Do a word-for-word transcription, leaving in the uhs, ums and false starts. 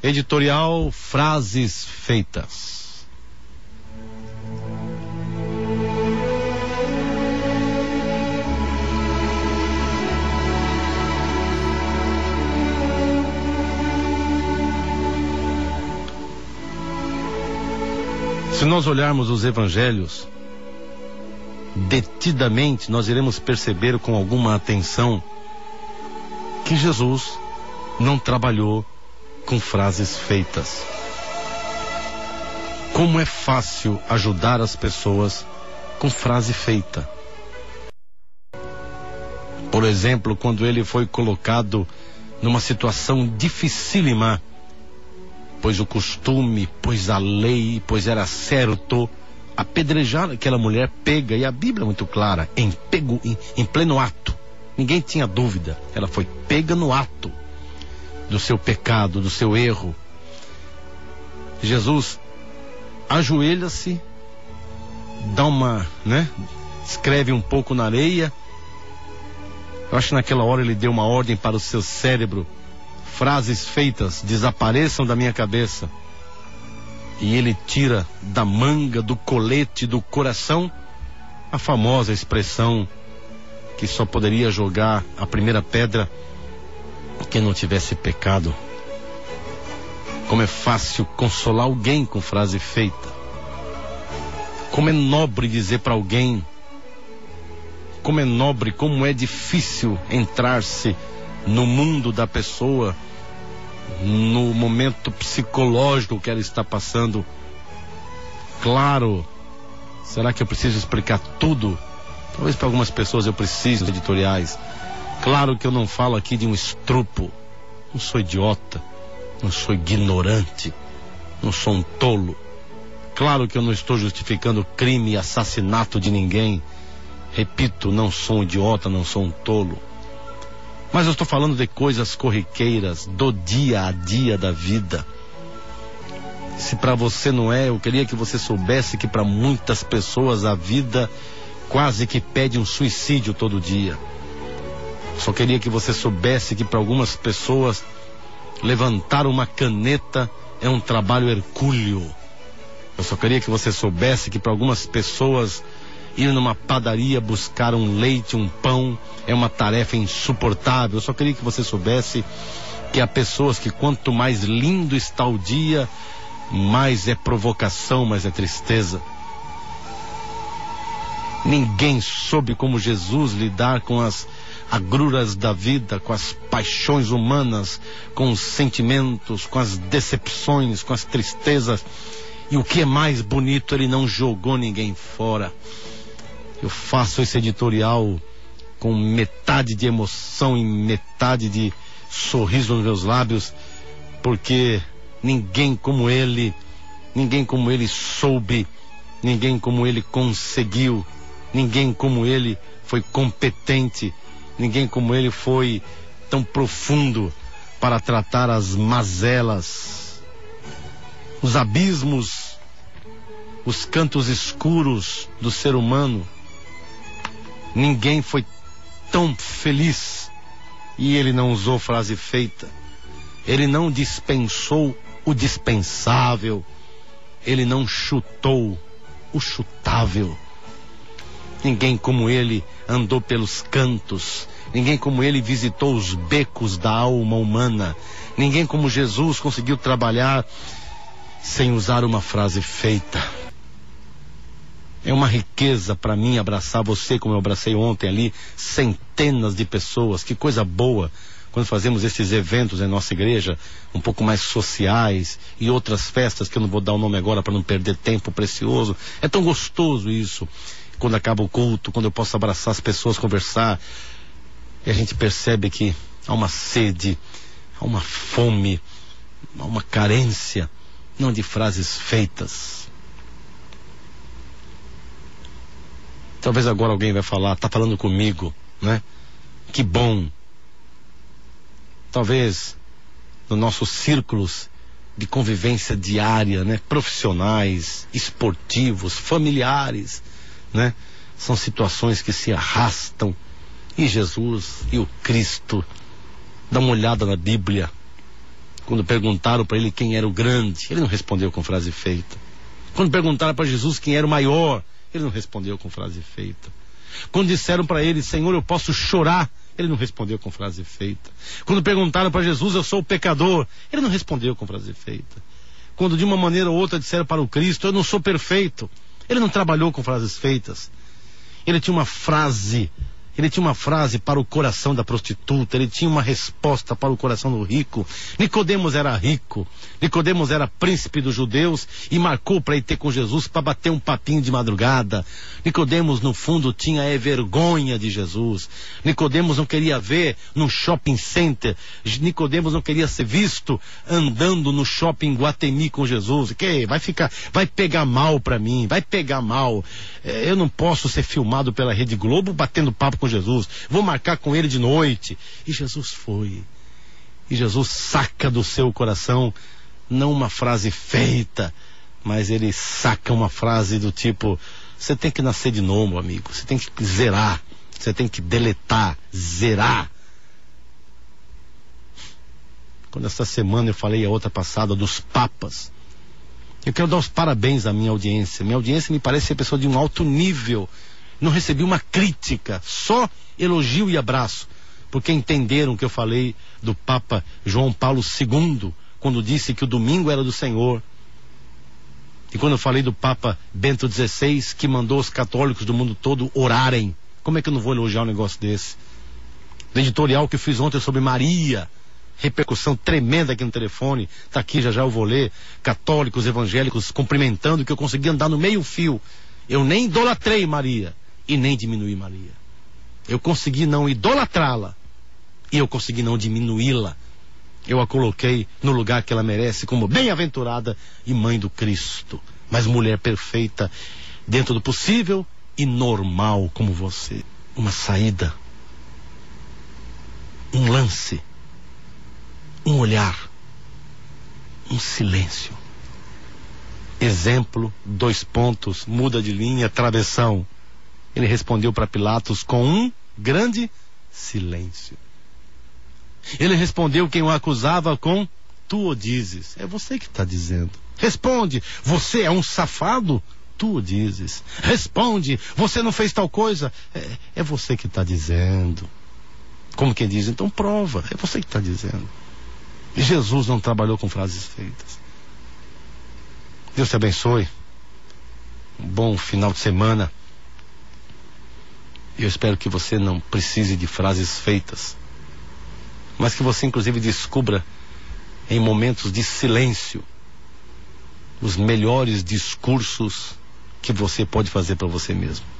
Editorial Frases Feitas. Se nós olharmos os evangelhos detidamente, nós iremos perceber com alguma atenção que Jesus não trabalhou com frases feitas. Como é fácil ajudar as pessoas com frase feita. Por exemplo, quando ele foi colocado numa situação dificílima, pois o costume, pois a lei, pois era certo apedrejar aquela mulher pega, e a Bíblia é muito clara, em, pego, em, em pleno ato. Ninguém tinha dúvida, ela foi pega no ato do seu pecado, do seu erro. Jesus ajoelha-se, dá uma, né, escreve um pouco na areia. Eu acho que naquela hora ele deu uma ordem para o seu cérebro: frases feitas desapareçam da minha cabeça. E ele tira da manga, do colete, do coração, a famosa expressão que só poderia jogar a primeira pedra quem não tivesse pecado. Como é fácil consolar alguém com frase feita. Como é nobre dizer para alguém. Como é nobre, como é difícil entrar-se no mundo da pessoa, no momento psicológico que ela está passando. Claro, será que eu preciso explicar tudo? Talvez para algumas pessoas eu precise de editoriais. Claro que eu não falo aqui de um estrupo. Não sou idiota, não sou ignorante, não sou um tolo. Claro que eu não estou justificando crime e assassinato de ninguém. Repito, não sou um idiota, não sou um tolo. Mas eu estou falando de coisas corriqueiras, do dia a dia da vida. Se para você não é, eu queria que você soubesse que para muitas pessoas a vida quase que pede um suicídio todo dia. Só queria que você soubesse que para algumas pessoas levantar uma caneta é um trabalho hercúleo. Eu só queria que você soubesse que para algumas pessoas ir numa padaria buscar um leite, um pão, é uma tarefa insuportável. Eu só queria que você soubesse que há pessoas que quanto mais lindo está o dia, mais é provocação, mais é tristeza. Ninguém soube como Jesus lidar com as agruras da vida, com as paixões humanas, com os sentimentos, com as decepções, com as tristezas. E o que é mais bonito, ele não jogou ninguém fora. Eu faço esse editorial com metade de emoção e metade de sorriso nos meus lábios, porque ninguém como ele, ninguém como ele soube, ninguém como ele conseguiu, ninguém como ele foi competente, ninguém como ele foi tão profundo para tratar as mazelas, os abismos, os cantos escuros do ser humano. Ninguém foi tão feliz. E ele não usou frase feita. Ele não dispensou o dispensável. Ele não chutou o chutável. Ninguém como ele andou pelos cantos. Ninguém como ele visitou os becos da alma humana. Ninguém como Jesus conseguiu trabalhar sem usar uma frase feita. É uma riqueza para mim abraçar você como eu abracei ontem ali, centenas de pessoas. Que coisa boa quando fazemos esses eventos em nossa igreja, um pouco mais sociais, e outras festas que eu não vou dar o nome agora para não perder tempo precioso. É tão gostoso isso, quando acaba o culto, quando eu posso abraçar as pessoas, conversar, e a gente percebe que há uma sede, há uma fome, há uma carência, não de frases feitas. Talvez agora alguém vai falar, tá falando comigo, né? Que bom. Talvez nos nossos círculos de convivência diária, né? Profissionais, esportivos, familiares, né? São situações que se arrastam. E Jesus e o Cristo, dá uma olhada na Bíblia. Quando perguntaram para ele quem era o grande, ele não respondeu com frase feita. Quando perguntaram para Jesus quem era o maior, ele não respondeu com frase feita. Quando disseram para ele, Senhor, eu posso chorar, ele não respondeu com frase feita. Quando perguntaram para Jesus, eu sou o pecador, ele não respondeu com frase feita. Quando de uma maneira ou outra disseram para o Cristo, eu não sou perfeito, ele não trabalhou com frases feitas. Ele tinha uma frase, ele tinha uma frase para o coração da prostituta, ele tinha uma resposta para o coração do rico. Nicodemos era rico, Nicodemos era príncipe dos judeus e marcou para ir ter com Jesus para bater um papinho de madrugada. Nicodemos no fundo tinha é, vergonha de Jesus. Nicodemos não queria ver no shopping center, Nicodemos não queria ser visto andando no shopping Guatemi com Jesus. Que vai ficar, vai pegar mal para mim, vai pegar mal. É, eu não posso ser filmado pela Rede Globo batendo papo com Jesus, vou marcar com ele de noite. E Jesus foi. E Jesus saca do seu coração não uma frase feita, mas ele saca uma frase do tipo: você tem que nascer de novo, amigo, você tem que zerar, você tem que deletar, zerar. Quando essa semana eu falei a outra passada dos papas, eu quero dar os parabéns à minha audiência. Minha audiência me parece ser pessoa de um alto nível. Não recebi uma crítica, só elogio e abraço, porque entenderam que eu falei do Papa João Paulo segundo, quando disse que o domingo era do Senhor. E quando eu falei do Papa Bento dezesseis, que mandou os católicos do mundo todo orarem. Como é que eu não vou elogiar um negócio desse? Do editorial que eu fiz ontem sobre Maria, repercussão tremenda aqui no telefone, tá aqui, já já eu vou ler, católicos, evangélicos cumprimentando, que eu consegui andar no meio fio. Eu nem idolatrei Maria e nem diminuí Maria. Eu consegui não idolatrá-la e eu consegui não diminuí-la. Eu a coloquei no lugar que ela merece, como bem-aventurada e mãe do Cristo, mas mulher perfeita dentro do possível e normal como você. Uma saída, um lance, um olhar, um silêncio. Exemplo, dois pontos, muda de linha, travessão. Ele respondeu para Pilatos com um grande silêncio. Ele respondeu quem o acusava com: tu o dizes. É você que está dizendo. Responde: você é um safado? Tu o dizes. Responde: você não fez tal coisa? É, é você que está dizendo. Como quem diz, então prova. É você que está dizendo. E Jesus não trabalhou com frases feitas. Deus te abençoe. Um bom final de semana. Eu espero que você não precise de frases feitas, mas que você inclusive descubra em momentos de silêncio os melhores discursos que você pode fazer para você mesmo.